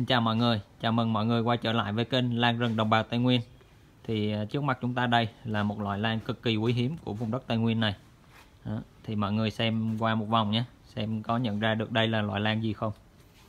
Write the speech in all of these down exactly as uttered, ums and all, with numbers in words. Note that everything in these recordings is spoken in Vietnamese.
chào mọi người, chào mừng mọi người quay trở lại với kênh Lan Rừng Đồng Bào Tây Nguyên. Thì trước mặt chúng ta đây là một loại lan cực kỳ quý hiếm của vùng đất Tây Nguyên này. Đó, thì mọi người xem qua một vòng nhé, xem có nhận ra được đây là loại lan gì không.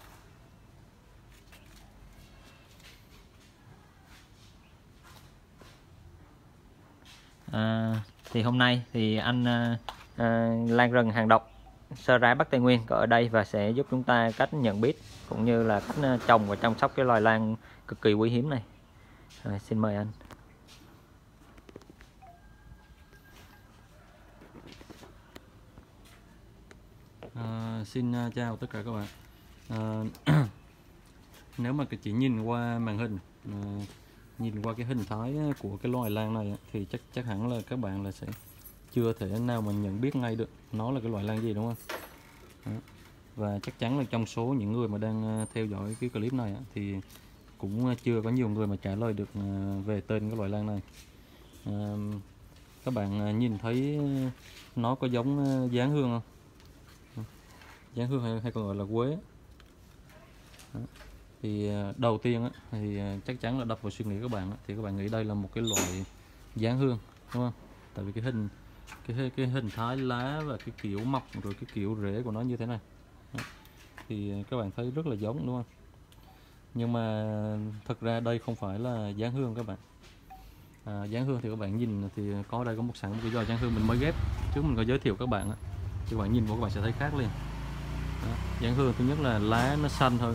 À, thì hôm nay thì anh à, à, lan rừng hàng độc Sơ Rá Bắc Tây Nguyên có ở đây và sẽ giúp chúng ta cách nhận biết cũng như là cách trồng và chăm sóc cái loài lan cực kỳ quý hiếm này. Rồi, xin mời anh. À, xin chào tất cả các bạn. À, nếu mà chỉ nhìn qua màn hình, à, nhìn qua cái hình thái của cái loài lan này thì chắc chắc hẳn là các bạn là sẽ chưa thể nào mà nhận biết ngay được nó là cái loài lan gì, đúng không? Đó. Và chắc chắn là trong số những người mà đang theo dõi cái clip này thì cũng chưa có nhiều người mà trả lời được về tên cái loài lan này. À, các bạn nhìn thấy nó có giống dáng hương không? Dáng hương hay, hay còn gọi là quế. Đó. Thì đầu tiên á, thì chắc chắn là đập vào suy nghĩ các bạn á, thì các bạn nghĩ đây là một cái loại dáng hương, đúng không? Tại vì cái hình cái cái hình thái lá và cái kiểu mọc rồi cái kiểu rễ của nó như thế này. Đó. Thì các bạn thấy rất là giống, đúng không? Nhưng mà thật ra đây không phải là dáng hương các bạn. À, dáng hương thì các bạn nhìn thì có đây có một sẵn một cái giò dáng hương mình mới ghép trước mình có giới thiệu các bạn á. Thì các bạn nhìn vào các bạn sẽ thấy khác liền. Đó. Dáng hương thứ nhất là lá nó xanh hơn,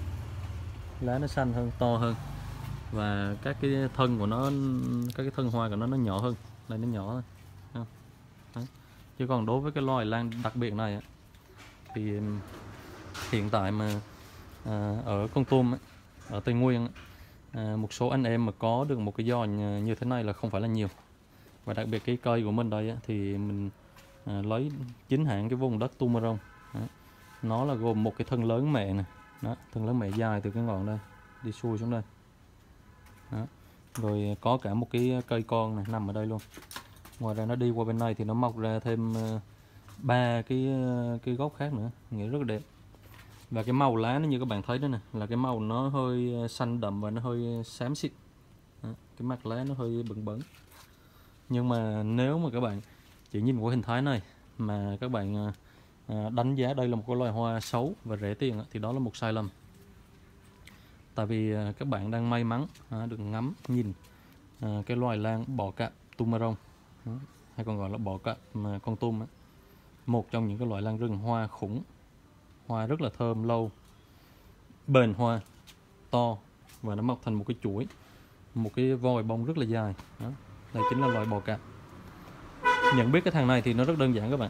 lá nó xanh hơn, to hơn, và các cái thân của nó, các cái thân hoa của nó nó nhỏ hơn, đây nó nhỏ thôi. Đó. Chứ còn đối với cái loài lan đặc biệt này thì hiện tại mà à, ở Kon Tum, ở Tây Nguyên, à, một số anh em mà có được một cái giò như thế này là không phải là nhiều. Và đặc biệt cái cây của mình đây thì mình à, lấy chính hãng cái vùng đất Tumorong. Nó là gồm một cái thân lớn mẹ này, đó, thân lớn mẹ dài từ cái ngọn đây đi xuôi xuống đây. Đó. Rồi có cả một cái cây con này nằm ở đây luôn. Ngoài ra nó đi qua bên này thì nó mọc ra thêm ba uh, cái uh, cái gốc khác nữa, nghĩa rất là đẹp. Và cái màu lá nó như các bạn thấy đó nè, là cái màu nó hơi xanh đậm và nó hơi xám xịt. Đó. Cái mặt lá nó hơi bẩn bẩn. Nhưng mà nếu mà các bạn chỉ nhìn qua hình thái này mà các bạn uh, đánh giá đây là một cái loài hoa xấu và rẻ tiền thì đó là một sai lầm. Tại vì các bạn đang may mắn được ngắm nhìn cái loài lan bọ cạp Tumorong, hay còn gọi là bọ cạp Kon Tum, một trong những cái loại lan rừng hoa khủng, hoa rất là thơm, lâu, bền hoa, to và nó mọc thành một cái chuỗi, một cái vòi bông rất là dài. Đó. Đây chính là loài bọ cạp. Nhận biết cái thằng này thì nó rất đơn giản các bạn.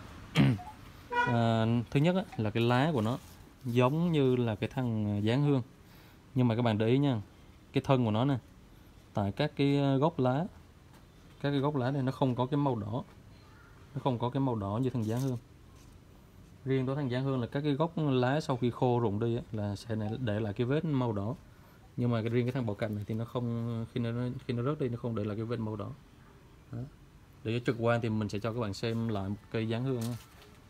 À, thứ nhất á, là cái lá của nó giống như là cái thằng dáng hương, nhưng mà các bạn để ý nha, cái thân của nó nè, tại các cái gốc lá, các cái gốc lá này nó không có cái màu đỏ, nó không có cái màu đỏ như thằng dáng hương. Riêng đối thằng dáng hương là các cái gốc lá sau khi khô rụng đi á, là sẽ để lại cái vết màu đỏ, nhưng mà cái riêng cái thằng bọ cạp này thì nó không, khi nó khi nó rớt đi nó không để lại cái vết màu đỏ. Đó. Để trực quan thì mình sẽ cho các bạn xem lại một cây dáng hương đó.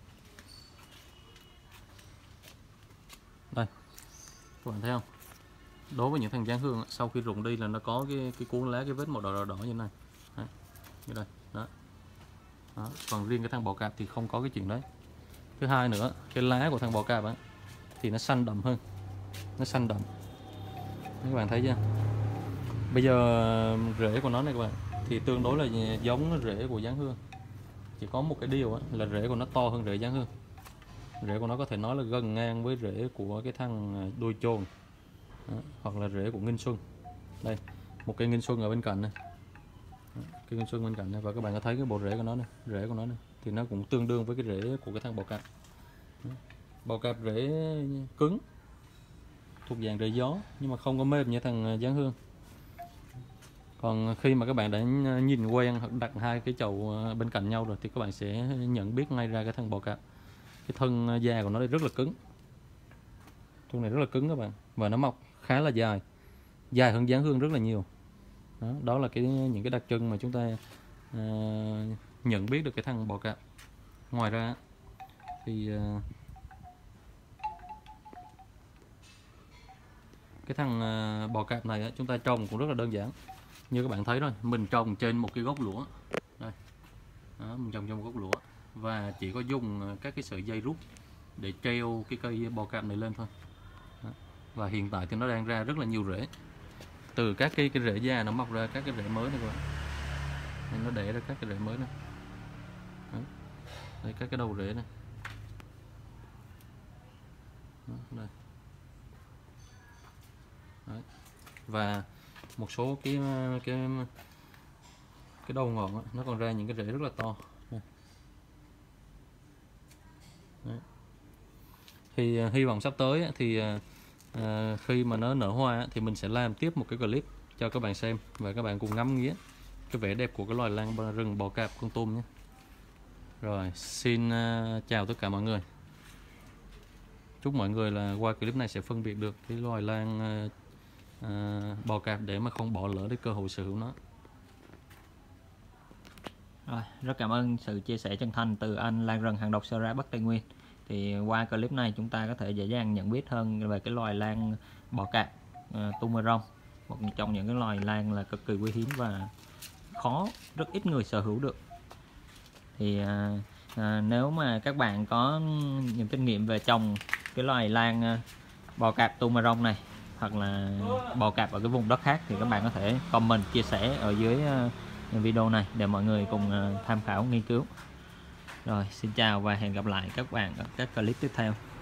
Đây, các bạn thấy không? Đối với những thằng dáng hương sau khi rụng đi là nó có cái cái cuốn lá, cái vết màu đỏ đỏ, đỏ như này. Đấy, như đây. Đó. Đó. Còn riêng cái thằng bọ cạp thì không có cái chuyện đấy. Thứ hai nữa, cái lá của thằng bọ cạp á thì nó xanh đậm hơn, nó xanh đậm. Các bạn thấy chưa? Bây giờ rễ của nó này các bạn thì tương đối là giống rễ của dáng hương, chỉ có một cái điều á, là rễ của nó to hơn rễ dáng hương. Rễ của nó có thể nói là gần ngang với rễ của cái thằng đuôi chồn. Đó, hoặc là rễ của nghinh xuân. Đây, một cây nghinh xuân ở bên cạnh này. Đó, cây nghinh xuân bên cạnh này, và các bạn có thấy cái bộ rễ của nó này, rễ của nó này thì nó cũng tương đương với cái rễ của cái thằng bọ cạp. Bọ cạp rễ cứng, thuộc dạng rễ gió, nhưng mà không có mềm như thằng dáng hương. Còn khi mà các bạn đã nhìn quen hoặc đặt hai cái chậu bên cạnh nhau rồi thì các bạn sẽ nhận biết ngay ra cái thằng bọ cạp. Cái thân da của nó đây rất là cứng, thân này rất là cứng các bạn, và nó mọc khá là dài, dài hơn dáng hương rất là nhiều. Đó, đó là cái những cái đặc trưng mà chúng ta uh, nhận biết được cái thằng bọ cạp. Ngoài ra thì uh, cái thằng uh, bò cạp này á, chúng ta trồng cũng rất là đơn giản. Như các bạn thấy rồi, mình trồng trên một cái gốc lũa. Đây. Đó, mình trồng trong một gốc lũa và chỉ có dùng các cái sợi dây rút để treo cái cây bò cạp này lên thôi. Đó. Và hiện tại thì nó đang ra rất là nhiều rễ. Từ các cái cái rễ già nó mọc ra các cái rễ mới này các bạn. Đây, nó đẻ ra các cái rễ mới này. Đó. Đây các cái đầu rễ này. Đó, đây. Đấy. Và một số cái cái cái đầu ngọn nó còn ra những cái rễ rất là to. Đấy. Thì uh, hy vọng sắp tới thì uh, khi mà nó nở hoa thì mình sẽ làm tiếp một cái clip cho các bạn xem và các bạn cùng ngắm nghía cái vẻ đẹp của cái loài lan rừng bò cạp Kon Tum nhé. Rồi, xin uh, chào tất cả mọi người. Chúc mọi người là qua clip này sẽ phân biệt được cái loài lan uh, uh, bò cạp để mà không bỏ lỡ cái cơ hội sở hữu nó. Rồi, rất cảm ơn sự chia sẻ chân thành từ anh lan rừng hàng độc Sơ Ra Bắc Tây Nguyên. Thì qua clip này chúng ta có thể dễ dàng nhận biết hơn về cái loài lan bò cạp uh, Tumarong, một trong những cái loài lan là cực kỳ quý hiếm và khó, rất ít người sở hữu được. Thì uh, uh, nếu mà các bạn có những kinh nghiệm về trồng cái loài lan uh, bò cạp Tumarong này hoặc là bò cạp ở cái vùng đất khác thì các bạn có thể comment chia sẻ ở dưới uh, video này để mọi người cùng uh, tham khảo nghiên cứu. Rồi, xin chào và hẹn gặp lại các bạn ở các clip tiếp theo.